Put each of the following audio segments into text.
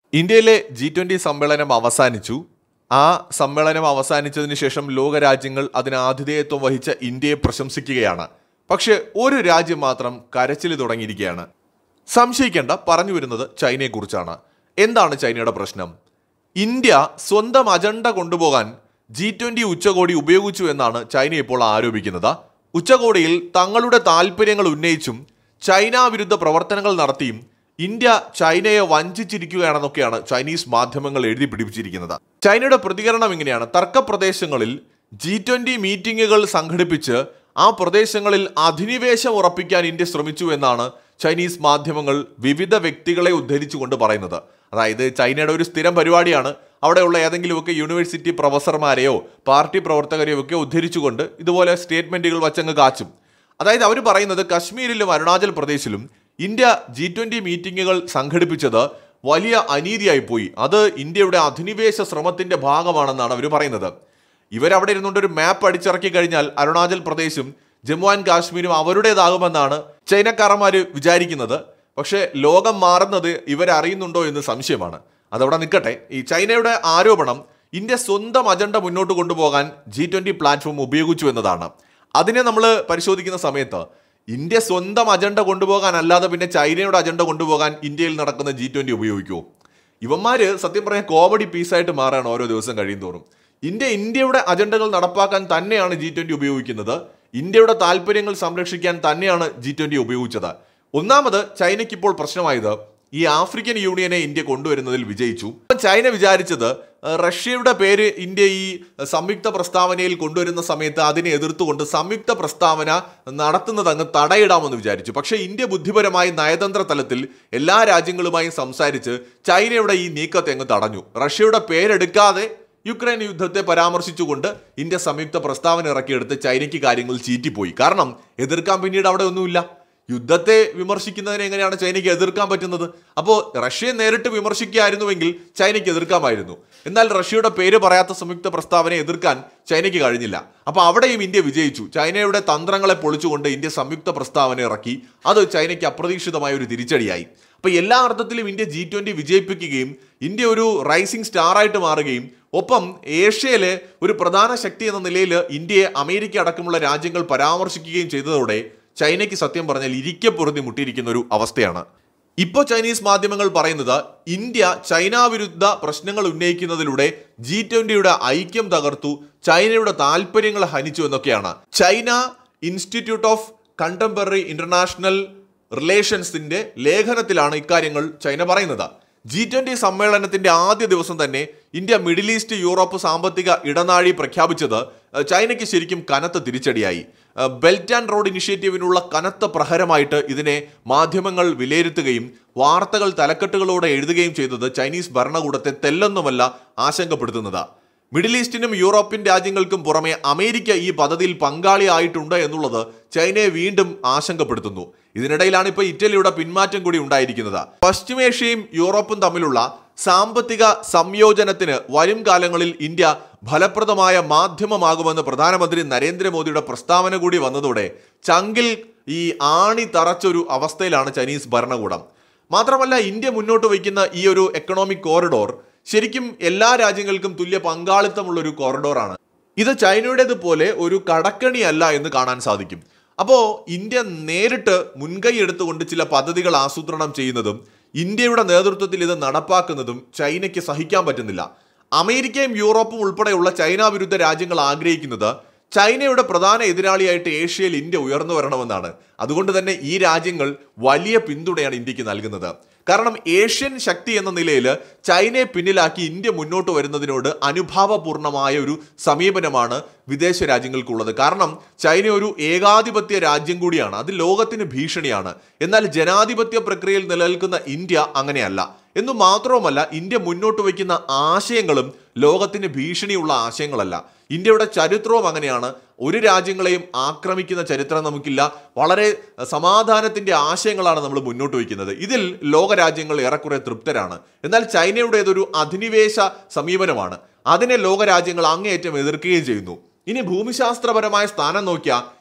ഇന്ത്യയിലെ G20 സമ്മേളനം അവസാനിച്ചു. ആ സമ്മേളനം അവസാനിച്ചതിന് ശേഷം ലോകരാജ്യങ്ങൾ അതിന് ആതിഥേയത്വം വഹിച്ച ഇന്ത്യയെ പ്രശംസിക്കുകയാണ്. പക്ഷേ ഒരു രാജ്യം മാത്രം കരച്ചിൽ തുടങ്ങിയിരിക്കുകയാണ്. സംശയിക്കേണ്ട, പറഞ്ഞു വരുന്നത് ചൈനയെക്കുറിച്ചാണ്. എന്താണ് ചൈനയുടെ പ്രശ്നം? ഇന്ത്യ സ്വന്തം അജണ്ട കൊണ്ടുപോകാൻ G20 ഉച്ചകോടി ഉപയോഗിച്ചു എന്നാണ് ചൈന ഇപ്പോൾ ആരോപിക്കുന്നത്. ഉച്ചകോടിയിൽ തങ്ങളുടെ താല്പര്യങ്ങൾ ഉന്നയിച്ചും ചൈന വിരുദ്ധ പ്രവർത്തനങ്ങൾ നടത്തിയും ഇന്ത്യ ചൈനയെ വഞ്ചിച്ചിരിക്കുകയാണെന്നൊക്കെയാണ് ചൈനീസ് മാധ്യമങ്ങൾ എഴുതി പിടിപ്പിച്ചിരിക്കുന്നത്. ചൈനയുടെ പ്രതികരണം ഇങ്ങനെയാണ്: തർക്കപ്രദേശങ്ങളിൽ G20 മീറ്റിംഗുകൾ സംഘടിപ്പിച്ച് ആ പ്രദേശങ്ങളിൽ അധിനിവേശം ഉറപ്പിക്കാൻ ഇന്ത്യ ശ്രമിച്ചു എന്നാണ് ചൈനീസ് മാധ്യമങ്ങൾ വിവിധ വ്യക്തികളെ ഉദ്ധരിച്ചുകൊണ്ട് പറയുന്നത്. അതായത് ചൈനയുടെ ഒരു സ്ഥിരം പരിപാടിയാണ് അവിടെയുള്ള ഏതെങ്കിലുമൊക്കെ യൂണിവേഴ്സിറ്റി പ്രൊഫസർമാരെയോ പാർട്ടി പ്രവർത്തകരെയോ ഒക്കെ ഉദ്ധരിച്ചുകൊണ്ട് ഇതുപോലെ സ്റ്റേറ്റ്മെന്റുകൾ വച്ചങ്ങ് കാച്ചും. അതായത് അവർ പറയുന്നത് കശ്മീരിലും അരുണാചൽ പ്രദേശിലും ഇന്ത്യ G20 മീറ്റിങ്ങുകൾ സംഘടിപ്പിച്ചത് വലിയ അനീതിയായി പോയി, അത് ഇന്ത്യയുടെ അധിനിവേശ ശ്രമത്തിന്റെ ഭാഗമാണെന്നാണ് അവർ പറയുന്നത്. ഇവരവിടെ ഇരുന്നുകൊണ്ട് ഒരു മാപ്പ് അടിച്ചിറക്കി കഴിഞ്ഞാൽ അരുണാചൽ പ്രദേശും ജമ്മു ആൻഡ് കാശ്മീരും അവരുടേതാകുമെന്നാണ് ചൈനക്കാരന്മാർ വിചാരിക്കുന്നത്. പക്ഷേ ലോകം മാറുന്നത് ഇവരറിയുന്നുണ്ടോ എന്ന് സംശയമാണ്. അതവിടെ നിൽക്കട്ടെ. ഈ ചൈനയുടെ ആരോപണം ഇന്ത്യ സ്വന്തം അജണ്ട മുന്നോട്ട് കൊണ്ടുപോകാൻ G20 പ്ലാറ്റ്ഫോം ഉപയോഗിച്ചു എന്നതാണ്. അതിനെ നമ്മൾ പരിശോധിക്കുന്ന സമയത്ത് ഇന്ത്യ സ്വന്തം അജണ്ട കൊണ്ടുപോകാൻ അല്ലാതെ പിന്നെ ചൈനയുടെ അജണ്ട കൊണ്ടുപോകാൻ ഇന്ത്യയിൽ നടക്കുന്ന G20 ഉപയോഗിക്കുമോ? ഇവന്മാര് സത്യം പറഞ്ഞാൽ കോമഡി പീസായിട്ട് മാറാണ് ഓരോ ദിവസം കഴിയുന്തോറും. ഇന്ത്യയുടെ അജണ്ടകൾ നടപ്പാക്കാൻ തന്നെയാണ് G20 ഉപയോഗിക്കുന്നത്. ഇന്ത്യയുടെ താല്പര്യങ്ങൾ സംരക്ഷിക്കാൻ തന്നെയാണ് G20 ഉപയോഗിച്ചത്. ഒന്നാമത് ചൈനയ്ക്ക് ഇപ്പോൾ പ്രശ്നമായത് ഈ ആഫ്രിക്കൻ യൂണിയനെ ഇന്ത്യ കൊണ്ടുവരുന്നതിൽ വിജയിച്ചു. ചൈന വിചാരിച്ചത് റഷ്യയുടെ പേര് ഇന്ത്യ ഈ സംയുക്ത പ്രസ്താവനയിൽ കൊണ്ടുവരുന്ന സമയത്ത് അതിനെ എതിർത്തുകൊണ്ട് സംയുക്ത പ്രസ്താവന നടത്തുന്നത് അങ്ങ് തടയിടാമെന്ന് വിചാരിച്ചു. പക്ഷേ ഇന്ത്യ ബുദ്ധിപരമായി നയതന്ത്ര തലത്തിൽ എല്ലാ രാജ്യങ്ങളുമായും സംസാരിച്ച് ചൈനയുടെ ഈ നീക്കത്തെ അങ്ങ് തടഞ്ഞു. റഷ്യയുടെ പേരെടുക്കാതെ യുക്രൈൻ യുദ്ധത്തെ പരാമർശിച്ചുകൊണ്ട് ഇന്ത്യ സംയുക്ത പ്രസ്താവന ഇറക്കിയെടുത്ത് ചൈനയ്ക്ക് കാര്യങ്ങൾ ചീറ്റിപ്പോയി. കാരണം എതിർക്കാൻ പിന്നീട് അവിടെ ഒന്നുമില്ല. യുദ്ധത്തെ വിമർശിക്കുന്നതിനെ എങ്ങനെയാണ് ചൈനയ്ക്ക് എതിർക്കാൻ പറ്റുന്നത്? അപ്പോൾ റഷ്യയെ നേരിട്ട് വിമർശിക്കുകയായിരുന്നുവെങ്കിൽ ചൈനയ്ക്ക് എതിർക്കാമായിരുന്നു. എന്നാൽ റഷ്യയുടെ പേര് പറയാത്ത സംയുക്ത പ്രസ്താവനയെ എതിർക്കാൻ ചൈനയ്ക്ക് കഴിഞ്ഞില്ല. അപ്പോൾ അവിടെയും ഇന്ത്യ വിജയിച്ചു. ചൈനയുടെ തന്ത്രങ്ങളെ പൊളിച്ചുകൊണ്ട് ഇന്ത്യ സംയുക്ത പ്രസ്താവന ഇറക്കി. അത് ചൈനയ്ക്ക് അപ്രതീക്ഷിതമായ ഒരു തിരിച്ചടിയായി. അപ്പോൾ എല്ലാ അർത്ഥത്തിലും ഇന്ത്യ G20 വിജയിപ്പിക്കുകയും ഇന്ത്യ ഒരു റൈസിംഗ് സ്റ്റാർ ആയിട്ട് മാറുകയും ഒപ്പം ഏഷ്യയിലെ ഒരു പ്രധാന ശക്തി എന്ന നിലയിൽ ഇന്ത്യയെ അമേരിക്ക അടക്കമുള്ള രാജ്യങ്ങൾ പരാമർശിക്കുകയും ചെയ്തതോടെ ചൈനയ്ക്ക് സത്യം പറഞ്ഞാൽ ഇരിക്കെ പൊറുതി മുട്ടിയിരിക്കുന്ന ഒരു അവസ്ഥയാണ്. ഇപ്പോൾ ചൈനീസ് മാധ്യമങ്ങൾ പറയുന്നത് ഇന്ത്യ ചൈന വിരുദ്ധ പ്രശ്നങ്ങൾ ഉന്നയിക്കുന്നതിലൂടെ G20യുടെ ഐക്യം തകർത്തു, ചൈനയുടെ താല്പര്യങ്ങൾ ഹനിച്ചു എന്നൊക്കെയാണ്. China institute of contemporary international റിലേഷൻസിന്റെ ലേഖനത്തിലാണ് ഇക്കാര്യങ്ങൾ ചൈന പറയുന്നത്. G20 സമ്മേളനത്തിന്റെ ആദ്യ ദിവസം തന്നെ ഇന്ത്യ മിഡിൽ ഈസ്റ്റ് യൂറോപ്പ് സാമ്പത്തിക ഇടനാഴി പ്രഖ്യാപിച്ചത് ചൈനയ്ക്ക് ശരിക്കും കനത്ത തിരിച്ചടിയായി. ബെൽറ്റ് ആൻഡ് റോഡ് ഇനിഷ്യേറ്റീവിനുള്ള കനത്ത പ്രഹരമായിട്ട് ഇതിനെ മാധ്യമങ്ങൾ വിലയിരുത്തുകയും വാർത്തകൾ തലക്കെട്ടുകളോടെ എഴുതുകയും ചെയ്തത് ചൈനീസ് ഭരണകൂടത്തെ തെല്ലൊന്നുമല്ല ആശങ്കപ്പെടുത്തുന്നത്. മിഡിൽ ഈസ്റ്റിനും യൂറോപ്യൻ രാജ്യങ്ങൾക്കും പുറമെ അമേരിക്ക ഈ പദ്ധതിയിൽ പങ്കാളിയായിട്ടുണ്ട് എന്നുള്ളത് ചൈനയെ വീണ്ടും ആശങ്കപ്പെടുത്തുന്നു. ഇതിനിടയിലാണ് ഇപ്പോൾ ഇറ്റലിയുടെ പിന്മാറ്റം കൂടി ഉണ്ടായിരിക്കുന്നത്. പശ്ചിമേഷ്യയും യൂറോപ്പും തമ്മിലുള്ള സാമ്പത്തിക സംയോജനത്തിന് വരും കാലങ്ങളിൽ ഇന്ത്യ ഫലപ്രദമായ മാധ്യമമാകുമെന്ന് പ്രധാനമന്ത്രി നരേന്ദ്രമോദിയുടെ പ്രസ്താവന കൂടി വന്നതോടെ ചങ്കിൽ ഈ ആണി തറച്ചൊരു അവസ്ഥയിലാണ് ചൈനീസ് ഭരണകൂടം. മാത്രമല്ല, ഇന്ത്യ മുന്നോട്ട് വയ്ക്കുന്ന ഈ ഒരു എക്കണോമിക് കോറിഡോർ ശരിക്കും എല്ലാ രാജ്യങ്ങൾക്കും തുല്യ പങ്കാളിത്തമുള്ള ഒരു കോറിഡോറാണ്. ഇത് ചൈനയുടേതുപോലെ ഒരു കടക്കണിയല്ല എന്ന് കാണാൻ സാധിക്കും. അപ്പോൾ ഇന്ത്യ നേരിട്ട് മുൻകൈ എടുത്തുകൊണ്ട് ചില പദ്ധതികൾ ആസൂത്രണം ചെയ്യുന്നതും ഇന്ത്യയുടെ നേതൃത്വത്തിൽ ഇത് നടപ്പാക്കുന്നതും ചൈനയ്ക്ക് സഹിക്കാൻ പറ്റുന്നില്ല. അമേരിക്കയും യൂറോപ്പും ഉൾപ്പെടെയുള്ള ചൈന വിരുദ്ധ രാജ്യങ്ങൾ ആഗ്രഹിക്കുന്നത് ചൈനയുടെ പ്രധാന എതിരാളിയായിട്ട് ഏഷ്യയിൽ ഇന്ത്യ ഉയർന്നു വരണമെന്നാണ്. അതുകൊണ്ട് തന്നെ ഈ രാജ്യങ്ങൾ വലിയ പിന്തുണയാണ് ഇന്ത്യക്ക് നൽകുന്നത്. കാരണം ഏഷ്യൻ ശക്തി എന്ന നിലയിൽ ചൈനയെ പിന്നിലാക്കി ഇന്ത്യ മുന്നോട്ട് വരുന്നതിനോട് അനുഭാവപൂർണമായ ഒരു സമീപനമാണ് വിദേശ രാജ്യങ്ങൾക്കുള്ളത്. കാരണം ചൈന ഒരു ഏകാധിപത്യ രാജ്യം കൂടിയാണ്, അത് ലോകത്തിന് ഭീഷണിയാണ്. എന്നാൽ ജനാധിപത്യ പ്രക്രിയയിൽ നിലനിൽക്കുന്ന ഇന്ത്യ അങ്ങനെയല്ല. എന്നു മാത്രവുമല്ല, ഇന്ത്യ മുന്നോട്ട് വയ്ക്കുന്ന ആശയങ്ങളും ലോകത്തിന് ഭീഷണിയുള്ള ആശയങ്ങളല്ല. ഇന്ത്യയുടെ ചരിത്രവും അങ്ങനെയാണ്. ഒരു രാജ്യങ്ങളെയും ആക്രമിക്കുന്ന ചരിത്രം നമുക്കില്ല. വളരെ സമാധാനത്തിന്റെ ആശയങ്ങളാണ് നമ്മൾ മുന്നോട്ട് വയ്ക്കുന്നത്. ഇതിൽ ലോകരാജ്യങ്ങൾ ഏറെക്കുറെ തൃപ്തരാണ്. എന്നാൽ ചൈനയുടേതൊരു അധിനിവേശ സമീപനമാണ്. അതിനെ ലോകരാജ്യങ്ങൾ അങ്ങേയറ്റം എതിർക്കുകയും ചെയ്യുന്നു. ഇനി ഭൂമിശാസ്ത്രപരമായ സ്ഥാനം നോക്കിയാൽ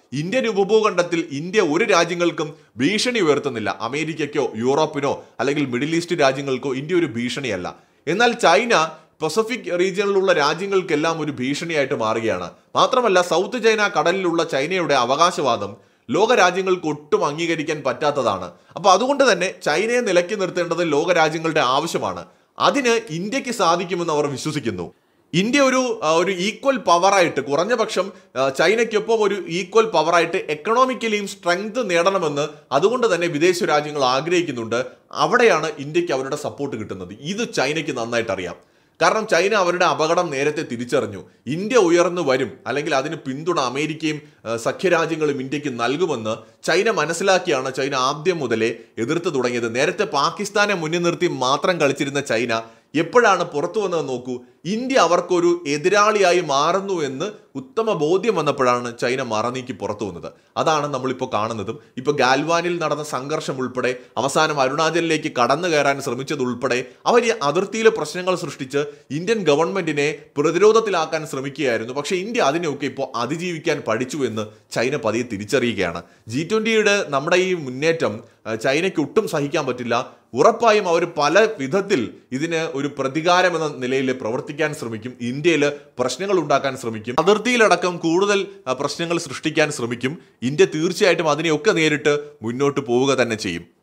ഇന്ത്യൻ ഉപഭൂഖണ്ഡത്തിൽ ഇന്ത്യ ഒരു രാജ്യങ്ങൾക്കും ഭീഷണി ഉയർത്തുന്നില്ല. അമേരിക്കയ്ക്കോ യൂറോപ്പിനോ അല്ലെങ്കിൽ മിഡിൽ ഈസ്റ്റ് രാജ്യങ്ങൾക്കോ ഇന്ത്യ ഒരു ഭീഷണിയല്ല. എന്നാൽ ചൈന പസഫിക് റീജിയനിലുള്ള രാജ്യങ്ങൾക്കെല്ലാം ഒരു ഭീഷണിയായിട്ട് മാറുകയാണ്. മാത്രമല്ല, സൗത്ത് ചൈന കടലിലുള്ള ചൈനയുടെ അവകാശവാദം ലോക രാജ്യങ്ങൾക്ക് ഒട്ടും അംഗീകരിക്കാൻ പറ്റാത്തതാണ്. അപ്പോൾ അതുകൊണ്ട് തന്നെ ചൈനയെ നിലയ്ക്ക് നിർത്തേണ്ടത് ലോക രാജ്യങ്ങളുടെ ആവശ്യമാണ്. അതിന് ഇന്ത്യക്ക് സാധിക്കുമെന്ന് അവർ വിശ്വസിക്കുന്നു. ഇന്ത്യ ഒരു ഈക്വൽ പവറായിട്ട്, കുറഞ്ഞ പക്ഷം ചൈനയ്ക്കൊപ്പം ഒരു ഈക്വൽ പവറായിട്ട് എക്കണോമിക്കലിയും സ്ട്രെങ്ത് നേടണമെന്ന് അതുകൊണ്ട് തന്നെ വിദേശ രാജ്യങ്ങൾ ആഗ്രഹിക്കുന്നുണ്ട്. അവിടെയാണ് ഇന്ത്യക്ക് അവരുടെ സപ്പോർട്ട് കിട്ടുന്നത്. ഇത് ചൈനയ്ക്ക് നന്നായിട്ട് അറിയാം. കാരണം ചൈന അവരുടെ അപകടം നേരത്തെ തിരിച്ചറിഞ്ഞു. ഇന്ത്യ ഉയർന്നു വരും, അല്ലെങ്കിൽ അതിന് പിന്തുണ അമേരിക്കയും സഖ്യരാജ്യങ്ങളും ഇന്ത്യക്ക് നൽകുമെന്ന് ചൈന മനസ്സിലാക്കിയാണ് ചൈന ആദ്യം മുതലേ എതിർത്ത് തുടങ്ങിയത്. നേരത്തെ പാകിസ്ഥാനെ മുന്നിൽ നിർത്തി മാത്രം കളിച്ചിരുന്ന ചൈന എപ്പോഴാണ് പുറത്തു വന്നത് നോക്കൂ. ഇന്ത്യ അവർക്കൊരു എതിരാളിയായി മാറുന്നു എന്ന് ഉത്തമ ബോധ്യം വന്നപ്പോഴാണ് ചൈന മറനീക്കി പുറത്തു വന്നത്. അതാണ് നമ്മളിപ്പോൾ കാണുന്നതും. ഇപ്പോൾ ഗാൽവാനിൽ നടന്ന സംഘർഷം ഉൾപ്പെടെ, അവസാനം അരുണാചലിലേക്ക് കടന്നു കയറാൻ ശ്രമിച്ചതുൾപ്പെടെ അവർ ഈ അതിർത്തിയിലെ പ്രശ്നങ്ങൾ സൃഷ്ടിച്ച് ഇന്ത്യൻ ഗവൺമെന്റിനെ പ്രതിരോധത്തിലാക്കാൻ ശ്രമിക്കുകയായിരുന്നു. പക്ഷേ ഇന്ത്യ അതിനെയൊക്കെ ഇപ്പോൾ അതിജീവിക്കാൻ പഠിച്ചു എന്ന് ചൈന പതിയെ തിരിച്ചറിയുകയാണ്. G20യുടെ നമ്മുടെ ഈ മുന്നേറ്റം ചൈനയ്ക്ക് ഒട്ടും സഹിക്കാൻ പറ്റില്ല. ഉറപ്പായും അവർ പല വിധത്തിൽ ഇതിന് ഒരു പ്രതികാരം എന്ന നിലയിൽ പ്രവർത്തിക്കാൻ ശ്രമിക്കും. ഇന്ത്യയിൽ പ്രശ്നങ്ങൾ ഉണ്ടാക്കാൻ ശ്രമിക്കും. അതിർത്തിയിലടക്കം കൂടുതൽ പ്രശ്നങ്ങൾ സൃഷ്ടിക്കാൻ ശ്രമിക്കും. ഇന്ത്യ തീർച്ചയായിട്ടും അതിനെയൊക്കെ നേരിട്ട് മുന്നോട്ട് പോവുക തന്നെ ചെയ്യും.